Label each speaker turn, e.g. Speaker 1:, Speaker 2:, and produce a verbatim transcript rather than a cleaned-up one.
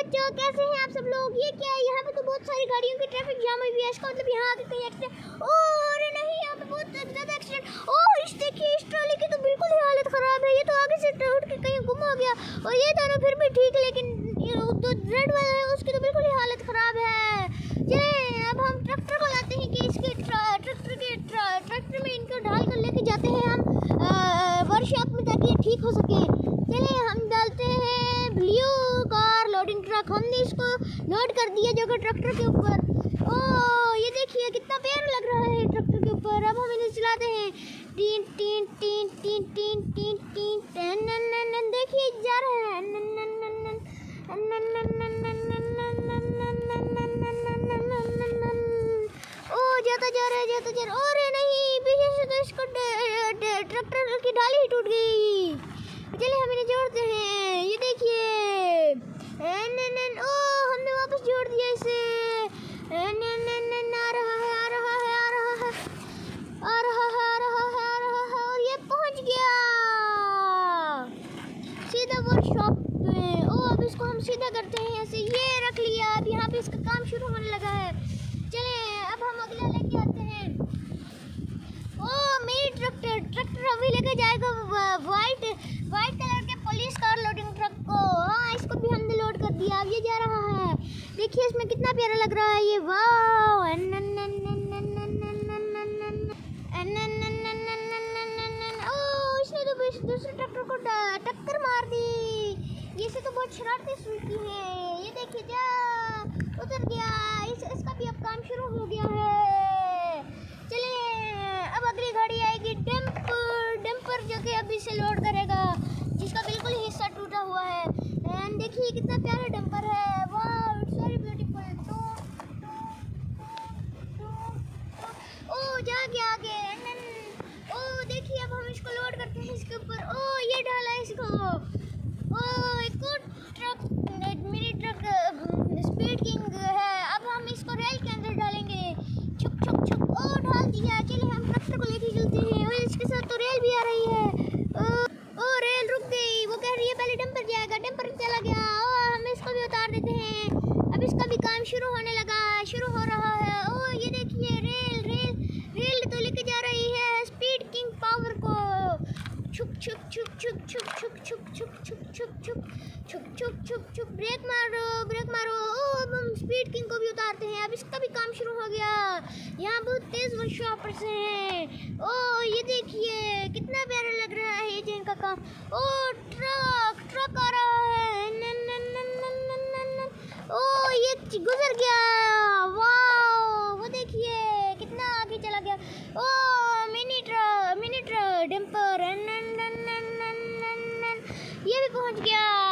Speaker 1: बच्चों, कैसे हैं आप सब लोग। ये क्या है, यहाँ पे तो बहुत सारी गाड़ियों की ट्रैफिक जाम हुई है। इसका मतलब यहाँ आगे कहीं एक्सीडेंट। ओह अरे नहीं, यहाँ पे बहुत ज़्यादा एक्सीडेंट। ओह इस देखिए, इस ट्रॉली की तो बिल्कुल ही हालत ख़राब है। ये तो आगे से उठ के कहीं गुम हो गया। और ये दोनों फिर भी ठीक, लेकिन जो रेड वाला है उसकी तो बिल्कुल ही हालत ख़राब है। चलिए अब हम ट्रैक्टर को लाते हैं कि इसके ट्रैक्टर के ट्रैक्टर में इनको ढाल कर लेके जाते हैं हम वर्कशॉप में, ताकि ये ठीक हो सके। चलिए हम डालते हैं ब्लू कार लोडिंग ट्रक। हमने इसको लोड कर दिया जो कि ट्रैक्टर के ऊपर। ओह ये देखिए कितना प्यारा लग रहा है ट्रैक्टर के ऊपर। अब हम इन्हें चलाते हैं। टीन टीन टीन टीन टीन टीन टीन टीन नन नन नन देखिए जा रहा है। नन नन नन नन नन नन नन नन ओह जाता जा रहा है, जाता जा रहा है। अरे नहीं, पीछे से तो इसको ट्रैक्टर की डाली ही टूट गई। चलिए हम इन्हें जोड़ते हैं। ये देखिए ओह हमने वापस जोड़ दिया इसे। आ रहा है आ रहा है आ रहा है आ रहा है आ रहा है आ रहा है और ये पहुंच गया सीधा वर्कशॉप में। ओह अब इसको हम सीधा करते हैं ऐसे। ये रख लिया, अब यहाँ पे इसका काम शुरू होने लगा है। चलिए अब हम अगला लेके आते हैं। ओह मेरी ट्रैक्टर ट्रैक्टर अभी लेके जाएगा वाइट वाइट कलर के पुलिस कार लोडिंग ट्रक को। हाँ इसको भी हमने लोड कर दिया। अब ये जा रहा है। देखिए इसमें कितना प्यारा लग रहा है ये। वाह ओह इसने तो दूसरे ट्रैक्टर को टक्कर मार दी। ये से तो बहुत शरारती सुनती है। ये देखिए जा उतर गया। इस, इसका भी अब काम शुरू हो गया है। चलिए अब अगली गाड़ी आएगी डंपर डंपर जो कि अभी से लोड करेगा, जिसका बिल्कुल ही हिस्सा टूटा हुआ है। एंड देखिए कितना प्यारा डंपर है। वाह इट्स वेरी ब्यूटीफुल। टू ओह जा गया आगे। ओह देखिए अब हम इसको लोड करते हैं इसके ऊपर। ओह ये डाला इसको। ओह एक और truck mini truck speed king है। अब हम इसको रेल के अंदर डालेंगे। छुक छुक छुक ओह ढाल दिया। चलिए हम ट्रैक्टर को लेके चलते हैं। और इसके साथ तो रेल भी आ रही है। ओह रेल रुक गई। वो कह रही है पहले डंपर जाएगा। डंपर चला गया। ओह हम इसको भी उतार देते हैं। अब इसका भी काम शुरू होने लगा शुरू हो रहा है। ओह ये देखिए रेल रेल रेल तो लेके जा रही है स्पीड किंग पावर को। छुक छुक छुक छुक छुक छुक छुक छुक छुक छुक छुक छुक छुक छुक छुक ब्रेक मारो ब्रेक मारो। ओह अब हम स्पीड किंग को भी उतारते हैं। अब इसका भी काम शुरू हो गया। यहाँ बहुत तेज वर्कशॉपर्स हैं। ओह ये देखिए कितना प्यारा लग रहा है ये इनका काम। ओह ट्रक ट्रक आ रहा है। नन नन नन नन नन नन नन ओह ये गुजर गया। वाह वो देखिए कितना आगे चला गया। ओह mini truck mini truck dumper नन नन नन नन नन नन ये भी पहुंच गया।